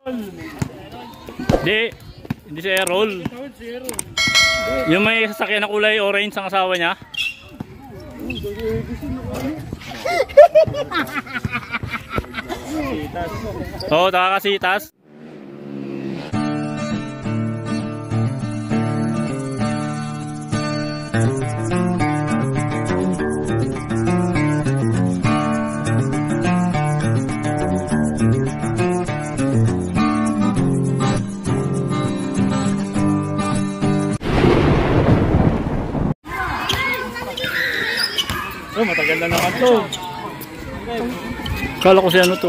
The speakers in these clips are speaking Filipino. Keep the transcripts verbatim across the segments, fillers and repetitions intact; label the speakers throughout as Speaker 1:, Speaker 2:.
Speaker 1: Hindi, hindi si Errol. Yung may sasakyan na kulay orange ang asawa niya. Oo, oh, nakakasitas.
Speaker 2: Oh, matagal na naman to.
Speaker 1: Kala ko si ano to.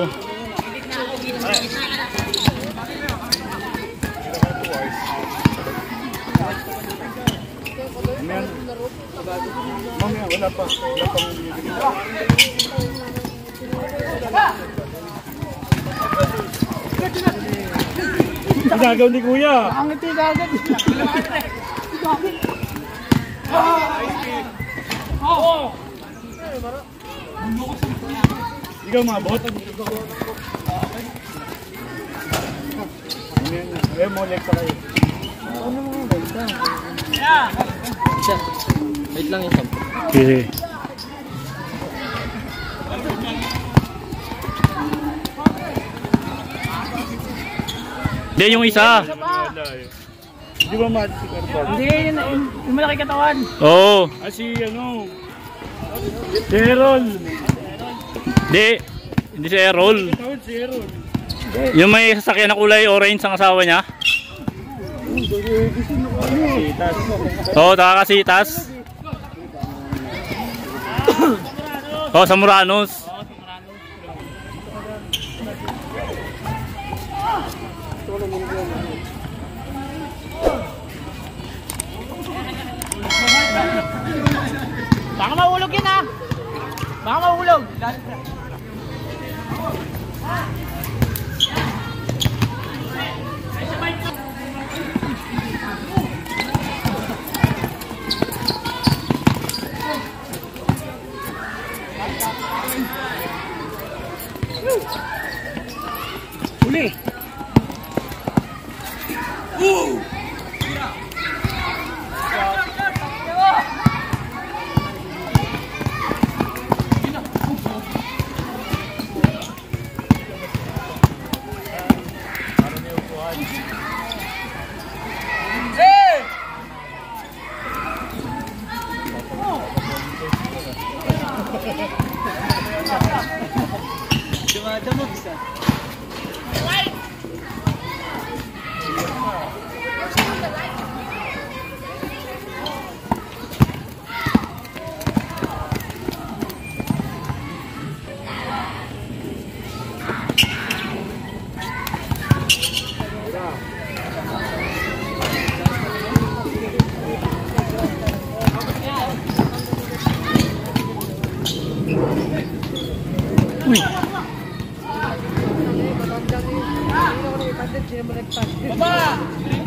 Speaker 2: Mamaya, wala pa. Wala pang ang gagaw ni Kuya.
Speaker 3: Ang iti gagawin.
Speaker 2: Oo. Ikaw mabot. Ayan mo, like pa kayo.
Speaker 3: Ano mga baita?
Speaker 4: Isa. Wait lang yung sampo.
Speaker 1: Sige. Hindi, yung isa.
Speaker 2: Di ba mahal si Carbal?
Speaker 3: Hindi, yun, yung malaki katawan.
Speaker 1: Oo.
Speaker 2: Ah, si ano? Si Errol.
Speaker 1: Hindi, hindi si Errol.
Speaker 2: Tawad si Errol.
Speaker 1: Yung may sasakyan na kulay orange ang asawa niya.
Speaker 2: Sitas.
Speaker 1: Oo, oh, nakakasitas. Oo, oh, sa Muranos.
Speaker 3: Baka mahulog yan ah. Baka mahulog.
Speaker 2: Uli.
Speaker 4: Dumadamog siya.
Speaker 1: Uy.
Speaker 3: Baba!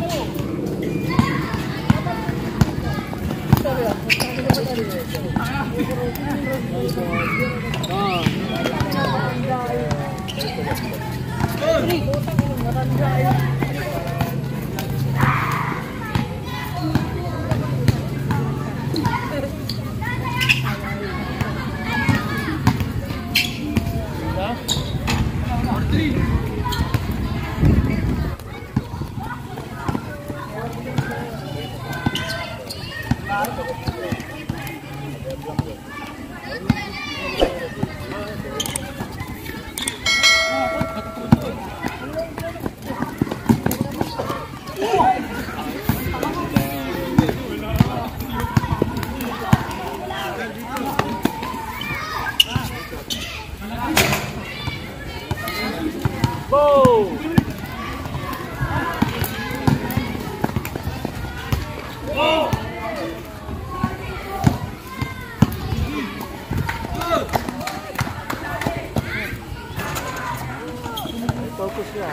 Speaker 2: Go! Go! Focus siya.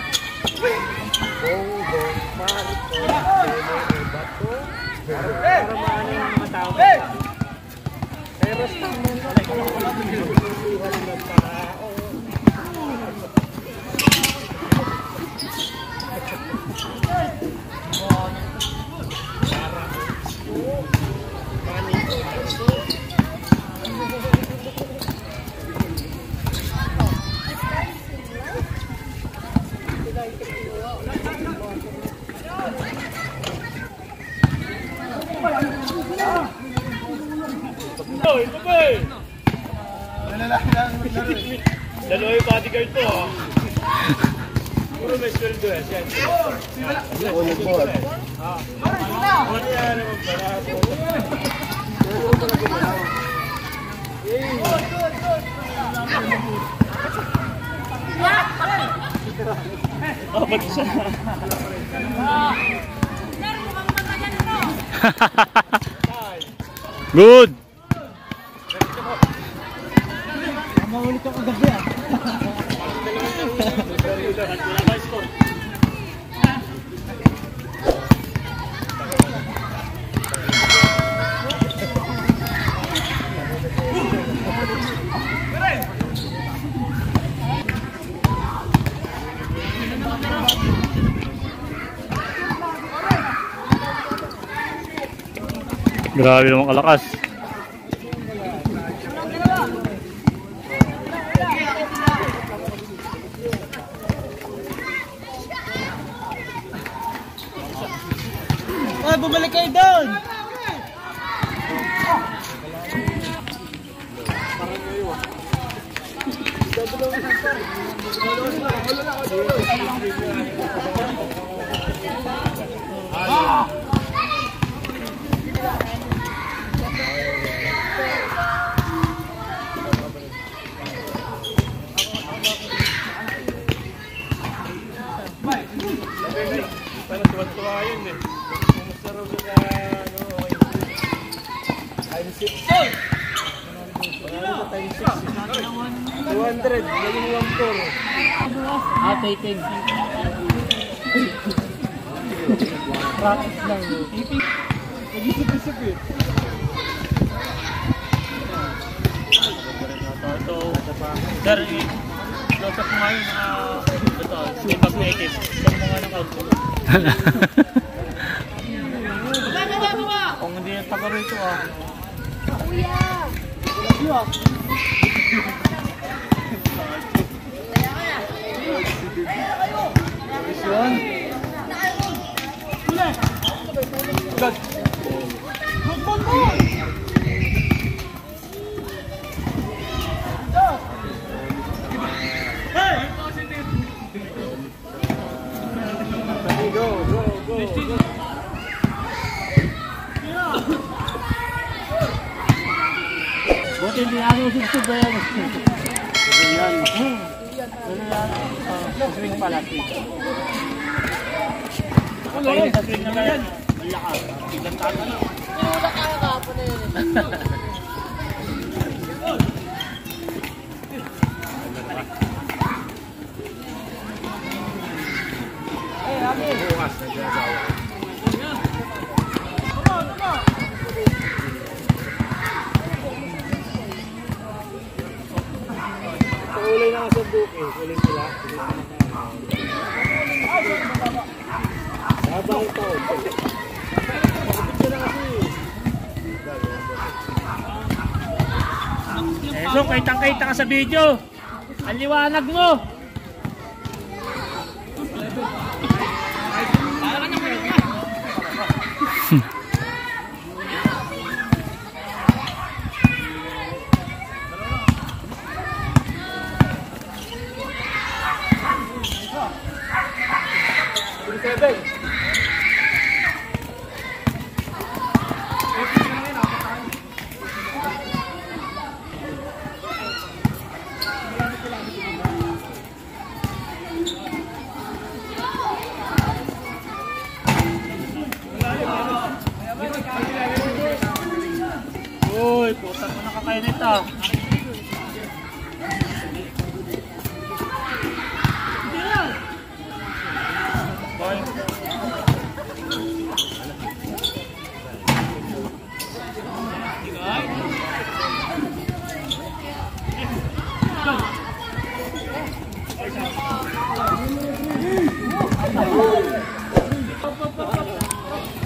Speaker 2: Bong, bong, marito, lele, bato. Para maano yung mga tao. Pero sa mga tao.
Speaker 1: Oy, babay! Dalawa yung bodyguard to ha. Puro may sweldo eh. Yan.
Speaker 2: Ako nag-board.
Speaker 1: Ano yan naman pala? Oh, ba't siya? Good!
Speaker 3: Mahulit ako gabi ah.
Speaker 1: Grabe naman kalakas.
Speaker 3: Ay, bumalik kayo doon!
Speaker 1: Parang tuwa-tuwa yun eh. Kumusta raw sa ano, okay. Time six. Parang sa time six. two hundred. Galing one four.
Speaker 3: Ah, taking. Practice lang.
Speaker 1: Nag-isip-isip eh. So, sir, close up mo ngayon na ito, si Mag-Ekip. Saan mo nga ng count? Kung hindi yung taga rito ah. Go, go, go, go.
Speaker 3: Buti hindi namin usip-usip ba yan?
Speaker 1: Yan.
Speaker 3: Ano yan? Sa swing pala.
Speaker 1: Nakatayo sa swing na yan. Malakas. Ilang taga na.
Speaker 3: Pinula kaya kapon na yun.
Speaker 2: Bukas na ginagawa.
Speaker 1: Paulay na sa buki. Uling sila. Habang ito. Pagkakit na kasi. Eh, so, kaitang-kaita ka sa video. Ang liwanag mo. Uy, putak mo nakakainit ah.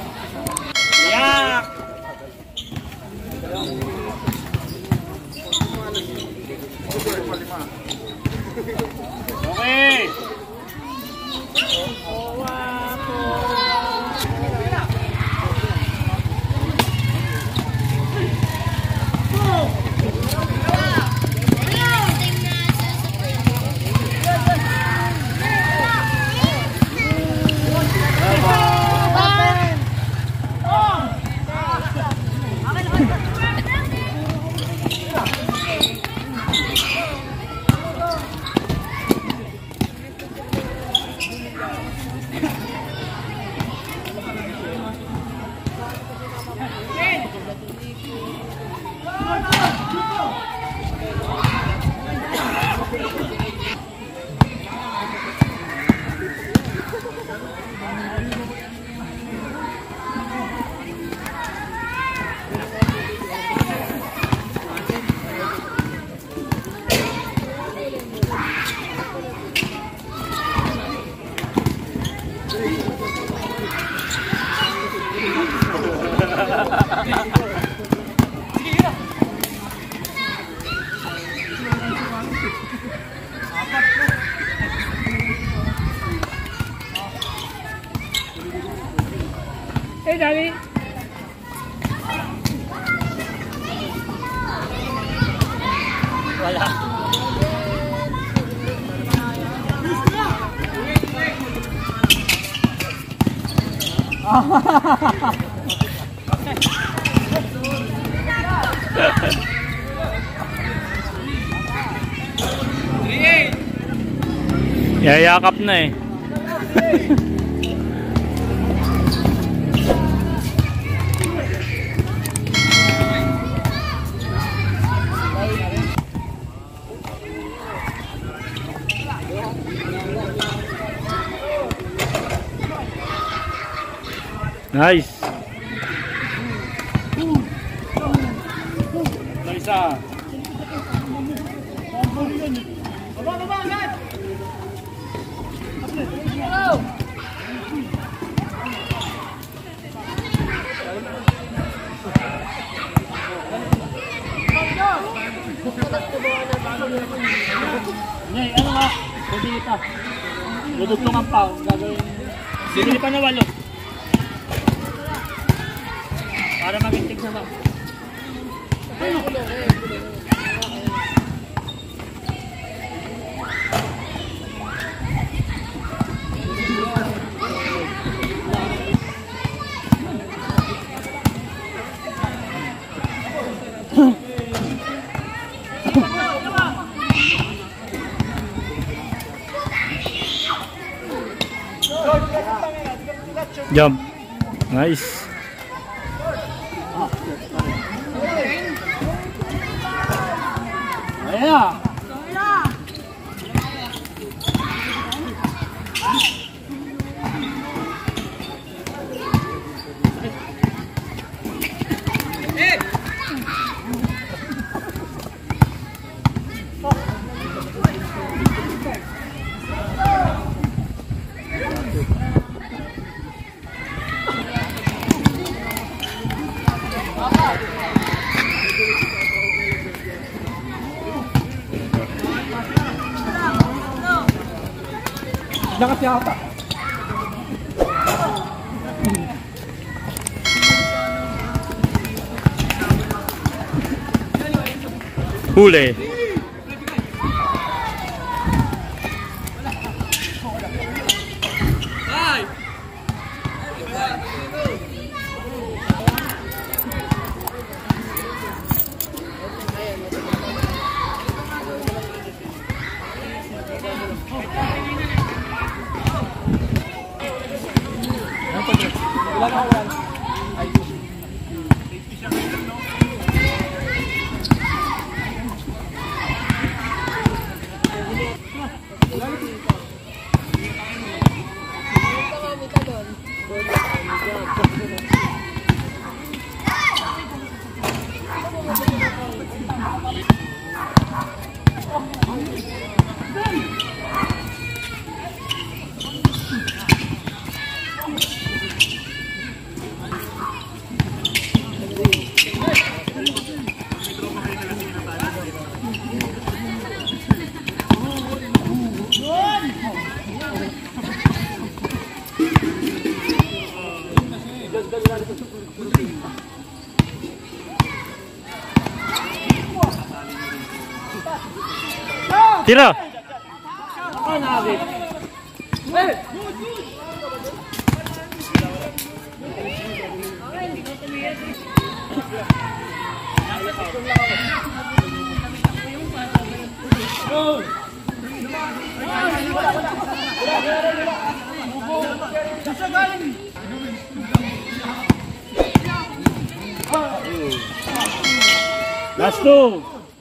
Speaker 1: Yak!
Speaker 3: Hey, Daddy.
Speaker 4: Wala.
Speaker 2: Yayakap na eh. Nice.
Speaker 3: Isa. Nay, ano nga? Pwede ito. Dudugtungan pa. Gagawin. Bibili pa na walo. Para magintig sa mga.
Speaker 2: Jump. Nice.
Speaker 3: Ayan. Lakas yata.
Speaker 2: Huli. Tira.
Speaker 3: Last two.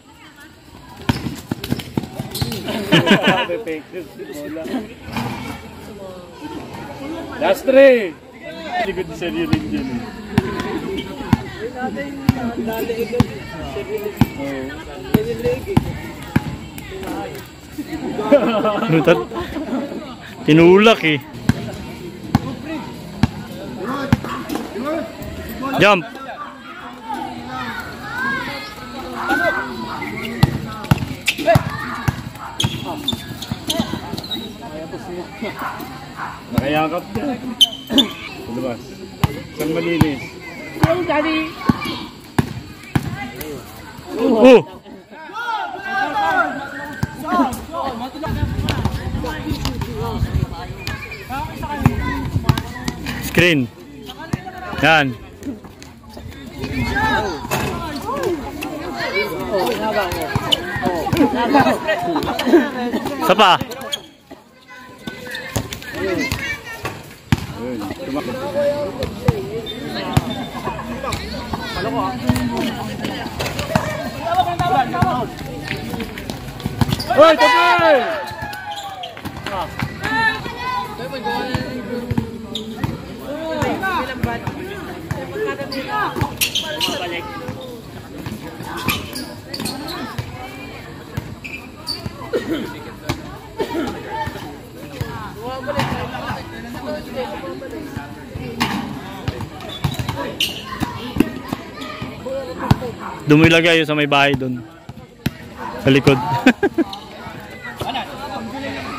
Speaker 3: Last three. Likod ni Sergio rin dyan eh.
Speaker 2: Tinulak eh. Jump. Nakayakap na. Lumabas. Isang malinis.
Speaker 3: Oh, daddy!
Speaker 2: Oh! Screen. Yan.
Speaker 3: Oh, nabaw. Oh, nabaw.
Speaker 2: Isa pa.
Speaker 3: Hoy, tapos! Balik.
Speaker 2: Dumilagay yun sa may bahay doon. Sa likod.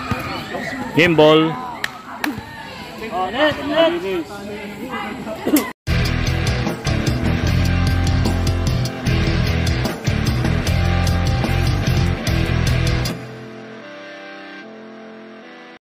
Speaker 2: Game ball.
Speaker 3: Oh, net, net!